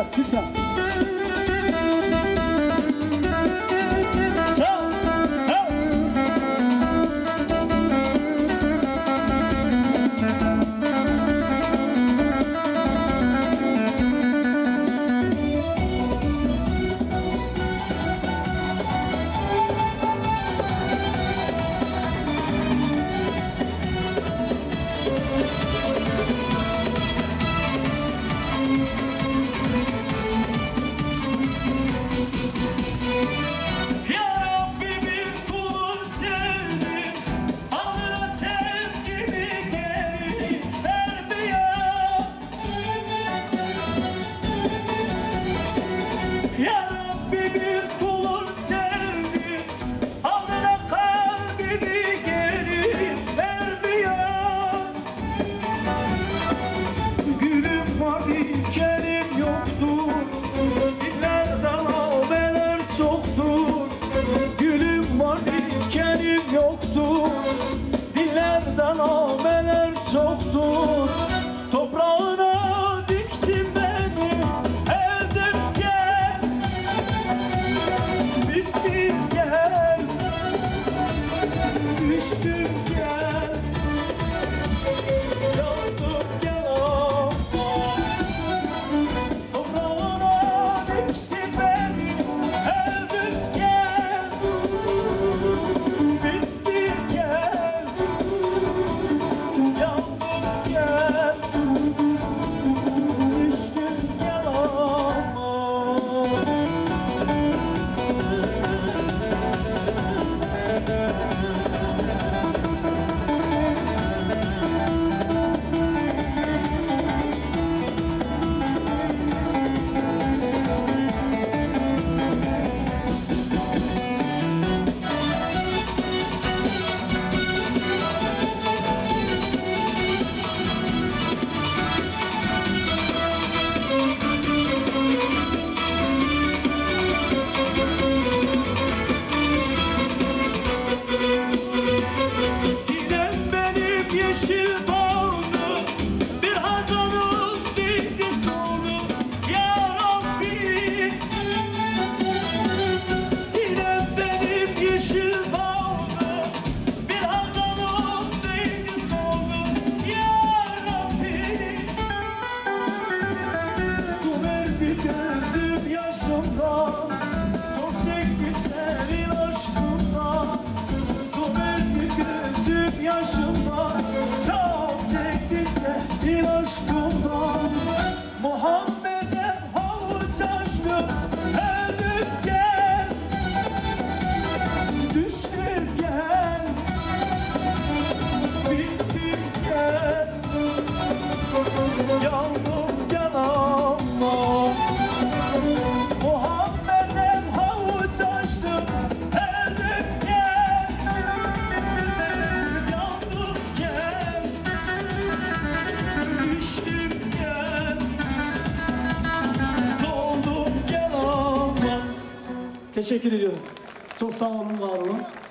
lütfen, lütfen. Yoktur, dillerden ameler çoktur. Toprağına diktin beni, evdim gel, bittim gel, düştüm gel, yandım gel ama. Toprağına diktin beni, evdim gel, yeşil bağlı bir hazanın dikti sonu ya Rabbi. Sinem benim yeşil bağlı bir hazanın dikti sonu ya Rabbi. Su verdi gözüm yaşımdan, çok çektim senin aşkından. Su verdi gözüm yaşımdan, çok çektim senin aşkından. Muhammed'e havuç açtım, öldüm gel, düştüm gel, bittim gel, yandım gel ama. Muhammed'e havuç açtım, öldüm gel, yandım gel, düştüm gel, soldum gel ama. Teşekkür ediyorum. Çok sağ olun, var olun.